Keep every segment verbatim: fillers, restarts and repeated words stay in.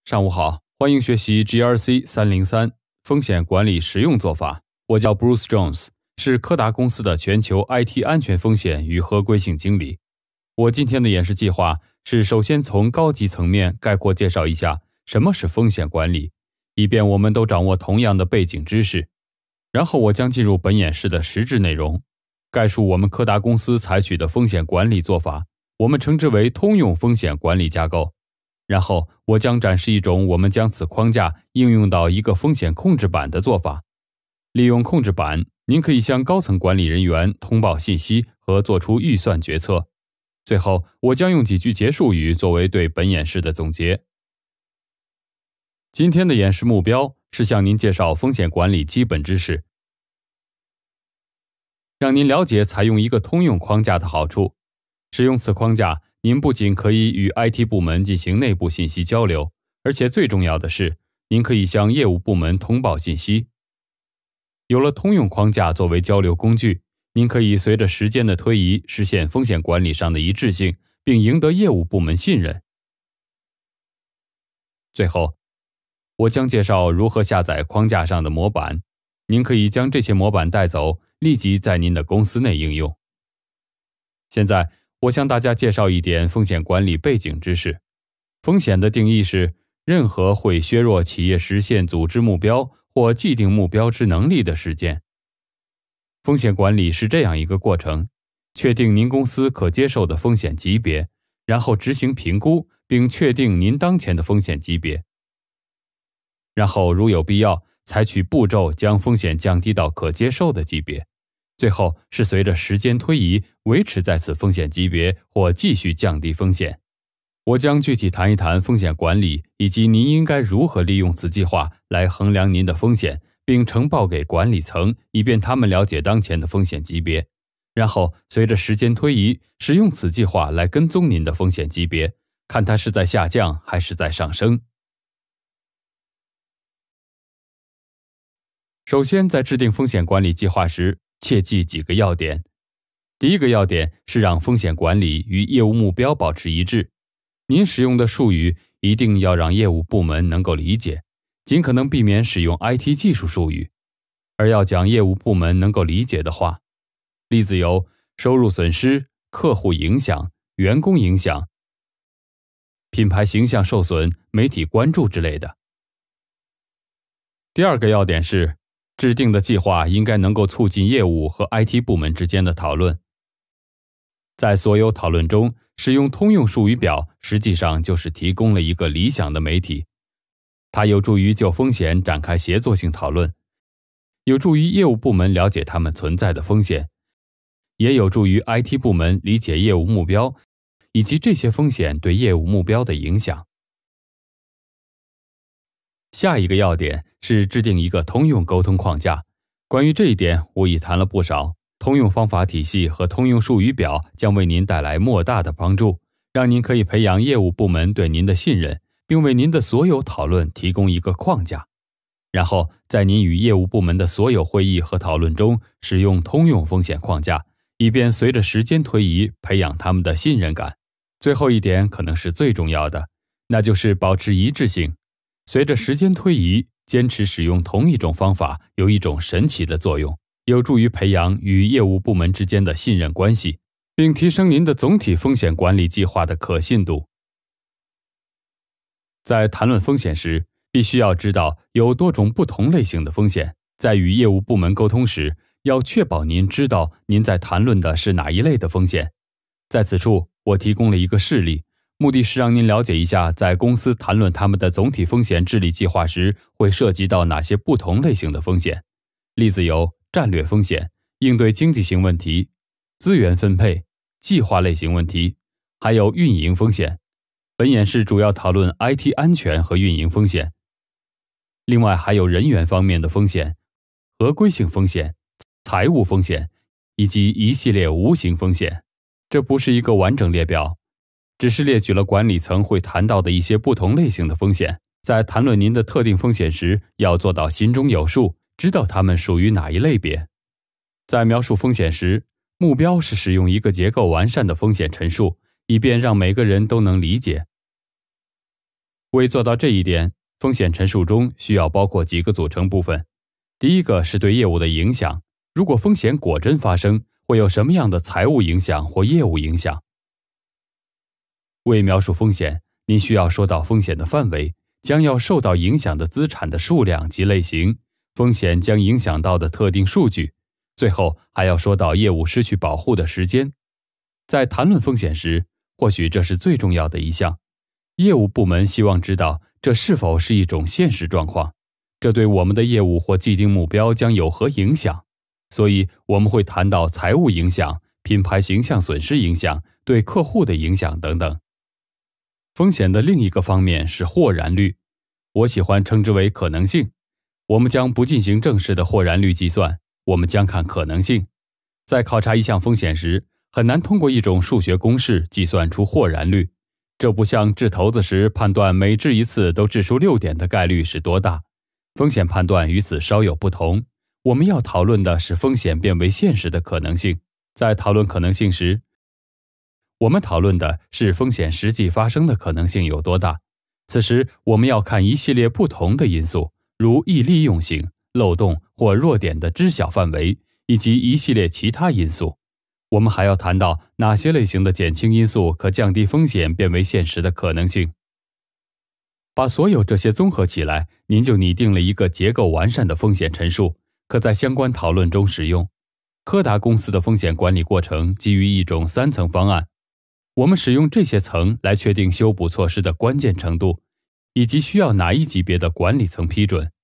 上午好，欢迎学习 G R C 三零三风险管理实用做法。我叫 Bruce Jones， 是柯达公司的全球 I T 安全风险与合规性经理。我今天的演示计划是首先从高级层面概括介绍一下什么是风险管理，以便我们都掌握同样的背景知识。然后我将进入本演示的实质内容，概述我们柯达公司采取的风险管理做法，我们称之为通用风险管理架构。然后我将展示一种我们将此框架应用到一个风险控制板的做法。利用控制板，您可以向高层管理人员通报信息和做出预算决策。最后，我将用几句结束语作为对本演示的总结。今天的演示目标是向您介绍风险管理基本知识，让您了解采用一个通用框架的好处。使用此框架，您不仅可以与 I T 部门进行内部信息交流，而且最重要的是，您可以向业务部门通报信息。有了通用框架作为交流工具，您可以随着时间的推移实现风险管理上的一致性，并赢得业务部门信任。最后，我将介绍如何下载框架上的模板，您可以将这些模板带走，立即在您的公司内应用。现在，我向大家介绍一点风险管理背景知识。风险的定义是任何会削弱企业实现组织目标或既定目标之能力的事件。风险管理是这样一个过程：确定您公司可接受的风险级别，然后执行评估，并确定您当前的风险级别。然后如有必要，采取步骤将风险降低到可接受的级别。最后是随着时间推移维持在此风险级别或继续降低风险。我将具体谈一谈风险管理以及您应该如何利用此计划来衡量您的风险，并呈报给管理层，以便他们了解当前的风险级别。然后随着时间推移，使用此计划来跟踪您的风险级别，看它是在下降还是在上升。首先，在制定风险管理计划时，切记几个要点。第一个要点是让风险管理与业务目标保持一致。您使用的术语一定要让业务部门能够理解，尽可能避免使用 I T 技术术语，而要讲业务部门能够理解的话。例子有收入损失、客户影响、员工影响、品牌形象受损、媒体关注之类的。第二个要点是制定的计划应该能够促进业务和 I T 部门之间的讨论。在所有讨论中，使用通用术语表实际上就是提供了一个理想的媒体。它有助于就风险展开协作性讨论，有助于业务部门了解他们存在的风险，也有助于 I T 部门理解业务目标以及这些风险对业务目标的影响。下一个要点是制定一个通用沟通框架。关于这一点，我已谈了不少。通用方法体系和通用术语表将为您带来莫大的帮助，让您可以培养业务部门对您的信任，并为您的所有讨论提供一个框架。然后，在您与业务部门的所有会议和讨论中，使用通用风险框架，以便随着时间推移培养他们的信任感。最后一点可能是最重要的，那就是保持一致性。随着时间推移，坚持使用同一种方法有一种神奇的作用，有助于培养与业务部门之间的信任关系，并提升您的总体风险管理计划的可信度。在谈论风险时，必须要知道有多种不同类型的风险。在与业务部门沟通时，要确保您知道您在谈论的是哪一类的风险。在此处，我提供了一个事例，目的是让您了解一下，在公司谈论他们的总体风险治理计划时，会涉及到哪些不同类型的风险。例子有战略风险、应对经济型问题、资源分配、计划类型问题，还有运营风险。本演示主要讨论 I T 安全和运营风险。另外还有人员方面的风险、合规性风险、财务风险，以及一系列无形风险。这不是一个完整列表，只是列举了管理层会谈到的一些不同类型的风险。在谈论您的特定风险时，要做到心中有数，知道它们属于哪一类别。在描述风险时，目标是使用一个结构完善的风险陈述，以便让每个人都能理解。 为做到这一点，风险陈述中需要包括几个组成部分。第一个是对业务的影响，如果风险果真发生，会有什么样的财务影响或业务影响？为描述风险，您需要说到风险的范围，将要受到影响的资产的数量及类型，风险将影响到的特定数据，最后还要说到业务失去保护的时间。在谈论风险时，或许这是最重要的一项。业务部门希望知道这是否是一种现实状况，这对我们的业务或既定目标将有何影响。所以我们会谈到财务影响、品牌形象损失影响、对客户的影响等等。风险的另一个方面是或然率，我喜欢称之为可能性。我们将不进行正式的或然率计算，我们将看可能性。在考察一项风险时，很难通过一种数学公式计算出或然率。这不像掷骰子时判断每掷一次都掷出六点的概率是多大。风险判断与此稍有不同。我们要讨论的是风险变为现实的可能性。在讨论可能性时，我们讨论的是风险实际发生的可能性有多大。此时我们要看一系列不同的因素，如易利用性、漏洞或弱点的知晓范围，以及一系列其他因素。我们还要谈到哪些类型的减轻因素可降低风险变为现实的可能性。把所有这些综合起来，您就拟定了一个结构完善的风险陈述，可在相关讨论中使用。柯达公司的风险管理过程基于一种三层方案，我们使用这些层来确定修补措施的关键程度，以及需要哪一级别的管理层批准。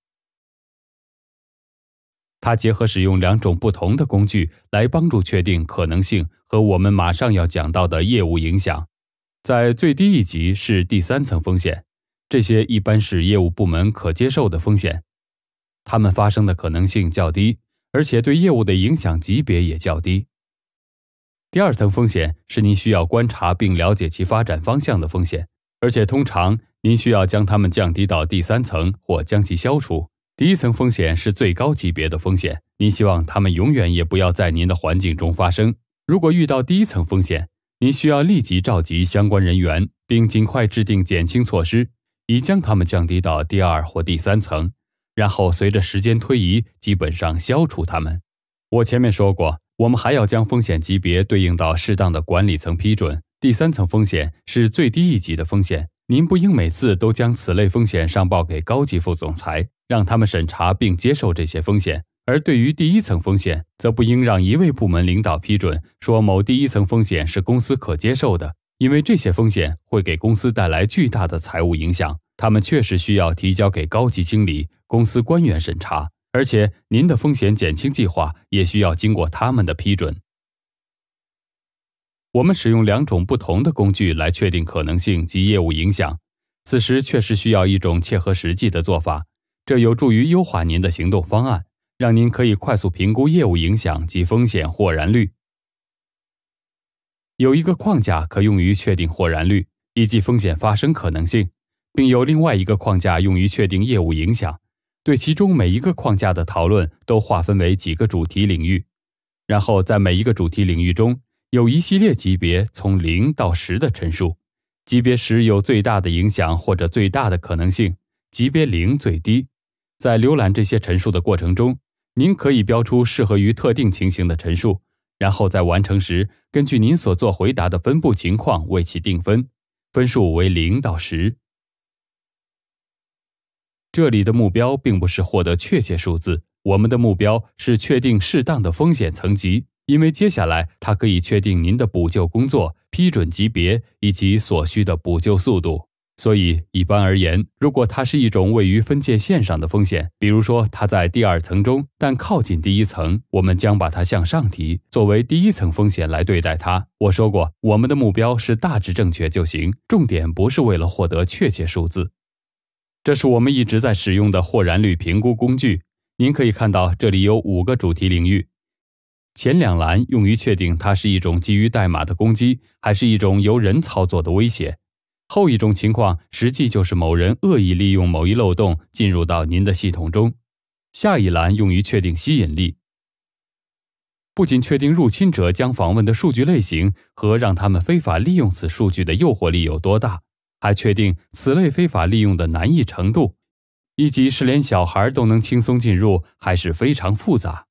它结合使用两种不同的工具来帮助确定可能性和我们马上要讲到的业务影响。在最低一级是第三层风险，这些一般是业务部门可接受的风险，它们发生的可能性较低，而且对业务的影响级别也较低。第二层风险是您需要观察并了解其发展方向的风险，而且通常您需要将它们降低到第三层或将其消除。第一层风险是最高级别的风险，您希望它们永远也不要在您的环境中发生。如果遇到第一层风险，您需要立即召集相关人员，并尽快制定减轻措施，以将它们降低到第二或第三层，然后随着时间推移，基本上消除它们。我前面说过，我们还要将风险级别对应到适当的管理层批准。第三层风险是最低一级的风险，您不应每次都将此类风险上报给高级副总裁，让他们审查并接受这些风险。而对于第一层风险，则不应让一位部门领导批准说某第一层风险是公司可接受的，因为这些风险会给公司带来巨大的财务影响，他们确实需要提交给高级经理、公司官员审查，而且您的风险减轻计划也需要经过他们的批准。我们使用两种不同的工具来确定可能性及业务影响，此时确实需要一种切合实际的做法，这有助于优化您的行动方案，让您可以快速评估业务影响及风险或然率。有一个框架可用于确定或然率以及风险发生可能性，并有另外一个框架用于确定业务影响。对其中每一个框架的讨论都划分为几个主题领域，然后在每一个主题领域中有一系列级别从零到十的陈述。级别十有最大的影响或者最大的可能性，级别零最低。在浏览这些陈述的过程中，您可以标出适合于特定情形的陈述，然后在完成时根据您所做回答的分布情况为其定分，分数为零到十。这里的目标并不是获得确切数字，我们的目标是确定适当的风险层级，因为接下来它可以确定您的补救工作、批准级别以及所需的补救速度。所以一般而言，如果它是一种位于分界线上的风险，比如说它在第二层中但靠近第一层，我们将把它向上提，作为第一层风险来对待它。我说过，我们的目标是大致正确就行，重点不是为了获得确切数字。这是我们一直在使用的或然率评估工具。您可以看到这里有五个主题领域，前两栏用于确定它是一种基于代码的攻击，还是一种由人操作的威胁。后一种情况实际就是某人恶意利用某一漏洞进入到您的系统中。下一栏用于确定吸引力，不仅确定入侵者将访问的数据类型和让他们非法利用此数据的诱惑力有多大， 还确定此类非法利用的难易程度，以及是连小孩都能轻松进入，还是非常复杂。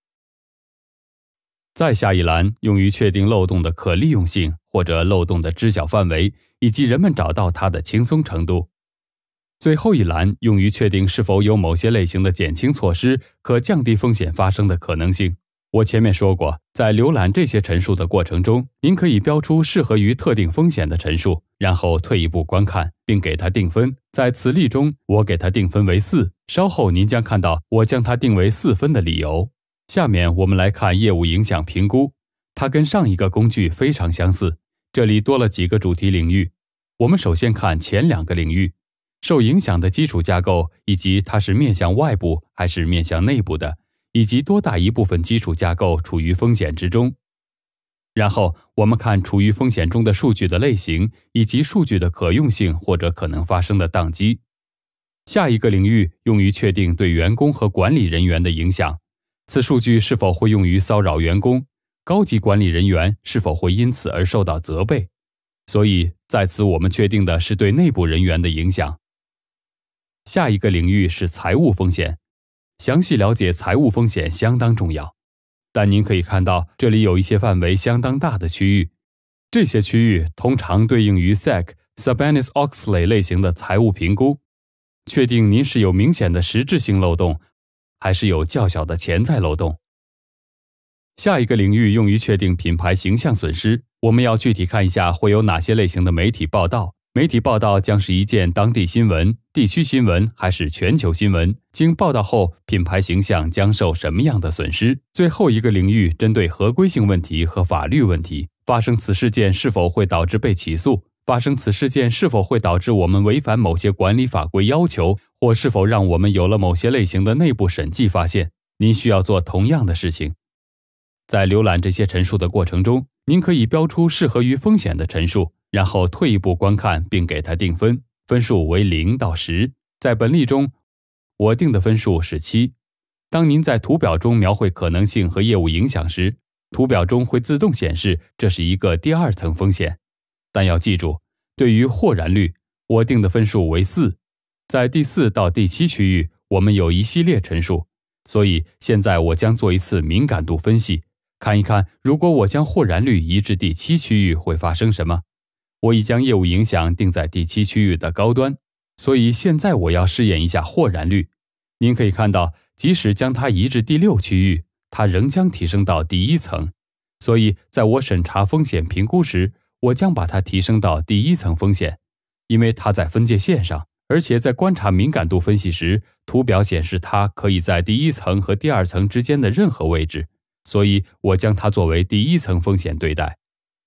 再下一栏用于确定漏洞的可利用性或者漏洞的知晓范围，以及人们找到它的轻松程度。最后一栏用于确定是否有某些类型的减轻措施可降低风险发生的可能性。我前面说过，在浏览这些陈述的过程中，您可以标出适合于特定风险的陈述，然后退一步观看，并给它定分。在此例中，我给它定分为四，稍后您将看到我将它定为四分的理由。下面我们来看业务影响评估，它跟上一个工具非常相似，这里多了几个主题领域。我们首先看前两个领域，受影响的基础架构，以及它是面向外部还是面向内部的，以及多大一部分基础架构处于风险之中。然后我们看处于风险中的数据的类型，以及数据的可用性或者可能发生的宕机。下一个领域用于确定对员工和管理人员的影响，此数据是否会用于骚扰员工，高级管理人员是否会因此而受到责备。所以在此我们确定的是对内部人员的影响。下一个领域是财务风险，详细了解财务风险相当重要，但您可以看到这里有一些范围相当大的区域，这些区域通常对应于 S A C、Sarbanes-Oxley 类型的财务评估，确定您是有明显的实质性漏洞，还是有较小的潜在漏洞。下一个领域用于确定品牌形象损失，我们要具体看一下会有哪些类型的媒体报道。媒体报道将是一件当地新闻、地区新闻还是全球新闻？经报道后，品牌形象将受什么样的损失？最后一个领域针对合规性问题和法律问题，发生此事件是否会导致被起诉？发生此事件是否会导致我们违反某些管理法规要求，或是否让我们有了某些类型的内部审计发现？您需要做同样的事情。在浏览这些陈述的过程中，您可以标出适合于风险的陈述，然后退一步观看并给它定分，分数为零到十。在本例中，我定的分数是七。当您在图表中描绘可能性和业务影响时，图表中会自动显示这是一个第二层风险。但要记住，对于或然率，我定的分数为四。在第四到第七区域，我们有一系列陈述，所以现在我将做一次敏感度分析，看一看如果我将或然率移至第七区域会发生什么。我已将业务影响定在第七区域的高端，所以现在我要试验一下或然率。您可以看到，即使将它移至第六区域，它仍将提升到第一层。所以在我审查风险评估时，我将把它提升到第一层风险，因为它在分界线上，而且在观察敏感度分析时，图表显示它可以在第一层和第二层之间的任何位置，所以我将它作为第一层风险对待。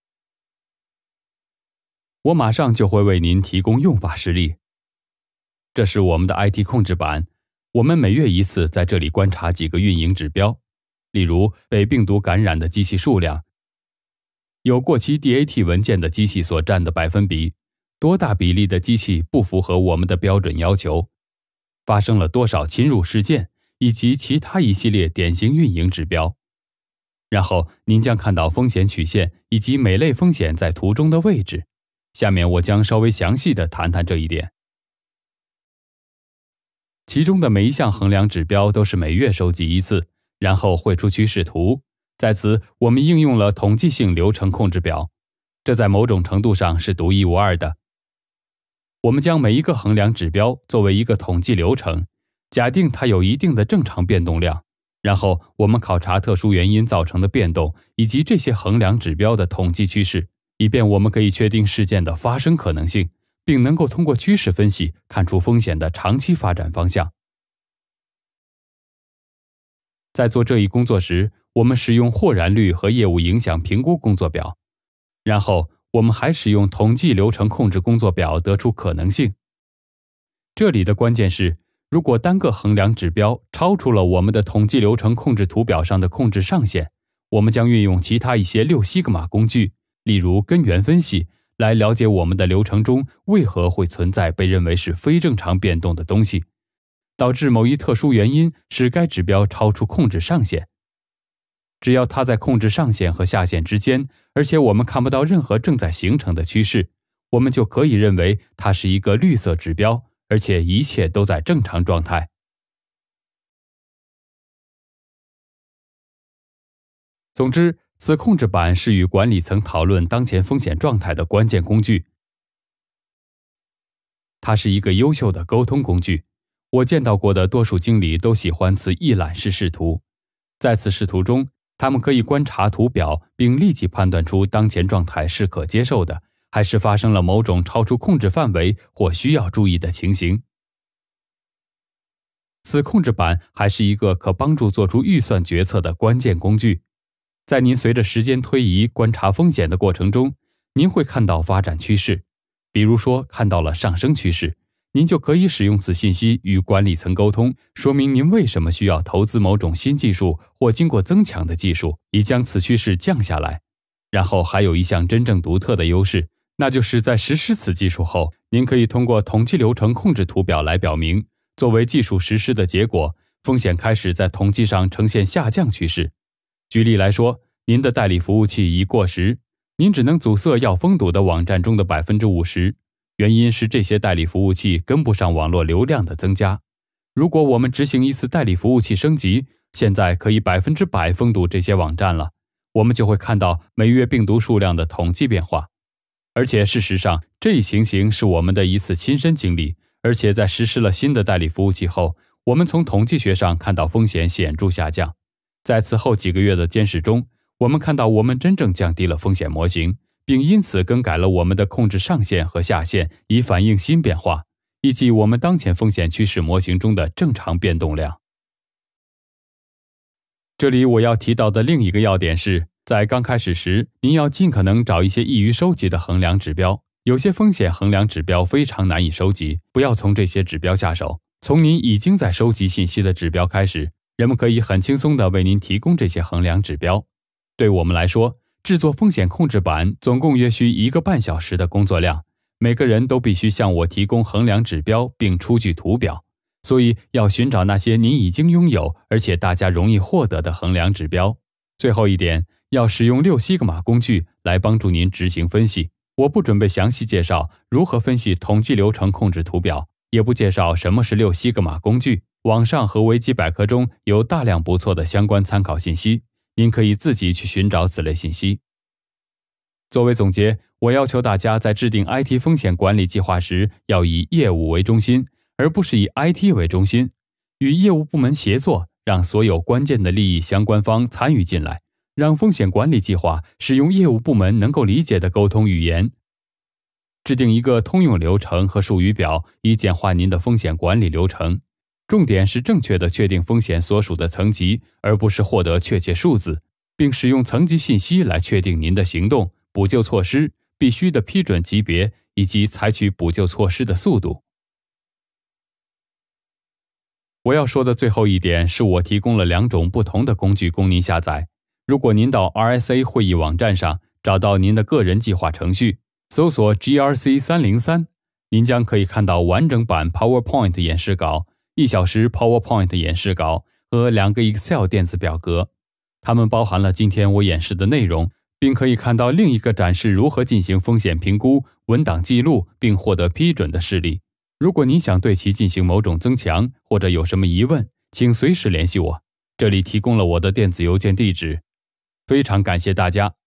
我马上就会为您提供用法实例。这是我们的 I T 控制板，我们每月一次在这里观察几个运营指标，例如被病毒感染的机器数量，有过期 D A T 文件的机器所占的百分比，多大比例的机器不符合我们的标准要求，发生了多少侵入事件，以及其他一系列典型运营指标。然后您将看到风险曲线以及每类风险在图中的位置。下面我将稍微详细地谈谈这一点。其中的每一项衡量指标都是每月收集一次，然后绘出趋势图。在此，我们应用了统计性流程控制表，这在某种程度上是独一无二的。我们将每一个衡量指标作为一个统计流程，假定它有一定的正常变动量，然后我们考察特殊原因造成的变动以及这些衡量指标的统计趋势，以便我们可以确定事件的发生可能性，并能够通过趋势分析看出风险的长期发展方向。在做这一工作时，我们使用或然率和业务影响评估工作表，然后我们还使用统计流程控制工作表得出可能性。这里的关键是，如果单个衡量指标超出了我们的统计流程控制图表上的控制上限，我们将运用其他一些六西格玛工具，例如根源分析，来了解我们的流程中为何会存在被认为是非正常变动的东西，导致某一特殊原因使该指标超出控制上限。只要它在控制上限和下限之间，而且我们看不到任何正在形成的趋势， 我们就可以认为它是一个绿色指标，而且一切都在正常状态。总之，此控制板是与管理层讨论当前风险状态的关键工具。它是一个优秀的沟通工具。我见到过的多数经理都喜欢此一览式视图。在此视图中，他们可以观察图表，并立即判断出当前状态是可接受的，还是发生了某种超出控制范围或需要注意的情形。此控制板还是一个可帮助做出预算决策的关键工具。在您随着时间推移观察风险的过程中，您会看到发展趋势。比如说看到了上升趋势，您就可以使用此信息与管理层沟通，说明您为什么需要投资某种新技术或经过增强的技术，以将此趋势降下来。然后还有一项真正独特的优势，那就是在实施此技术后，您可以通过统计流程控制图表来表明，作为技术实施的结果，风险开始在统计上呈现下降趋势。举例来说，您的代理服务器已过时，您只能阻塞要封堵的网站中的 百分之五十， 原因是这些代理服务器跟不上网络流量的增加。如果我们执行一次代理服务器升级，现在可以百分之百封堵这些网站了，我们就会看到每月病毒数量的统计变化。而且事实上，这一情形是我们的一次亲身经历，而且在实施了新的代理服务器后，我们从统计学上看到风险显著下降。在此后几个月的监视中，我们看到我们真正降低了风险模型，并因此更改了我们的控制上限和下限，以反映新变化，以及我们当前风险趋势模型中的正常变动量。这里我要提到的另一个要点是，在刚开始时，您要尽可能找一些易于收集的衡量指标。有些风险衡量指标非常难以收集，不要从这些指标下手。从您已经在收集信息的指标开始，人们可以很轻松地为您提供这些衡量指标。对我们来说，制作风险控制板总共约需一个半小时的工作量，每个人都必须向我提供衡量指标并出具图表，所以要寻找那些您已经拥有而且大家容易获得的衡量指标。最后一点，要使用六西格玛工具来帮助您执行分析。我不准备详细介绍如何分析统计流程控制图表，也不介绍什么是六西格玛工具。网上和维基百科中有大量不错的相关参考信息，您可以自己去寻找此类信息。作为总结，我要求大家在制定 I T 风险管理计划时，要以业务为中心，而不是以 I T 为中心。与业务部门协作，让所有关键的利益相关方参与进来，让风险管理计划使用业务部门能够理解的沟通语言，制定一个通用流程和术语表，以简化您的风险管理流程。重点是正确地确定风险所属的层级，而不是获得确切数字，并使用层级信息来确定您的行动、补救措施、必须的批准级别以及采取补救措施的速度。我要说的最后一点是，我提供了两种不同的工具供您下载。如果您到 R S A 会议网站上找到您的个人计划程序，搜索 G R C 三零三，您将可以看到完整版 PowerPoint 演示稿、一小时 PowerPoint 演示稿和两个 Excel 电子表格，它们包含了今天我演示的内容，并可以看到另一个展示如何进行风险评估、文档记录并获得批准的示例。如果您想对其进行某种增强，或者有什么疑问，请随时联系我。这里提供了我的电子邮件地址。非常感谢大家。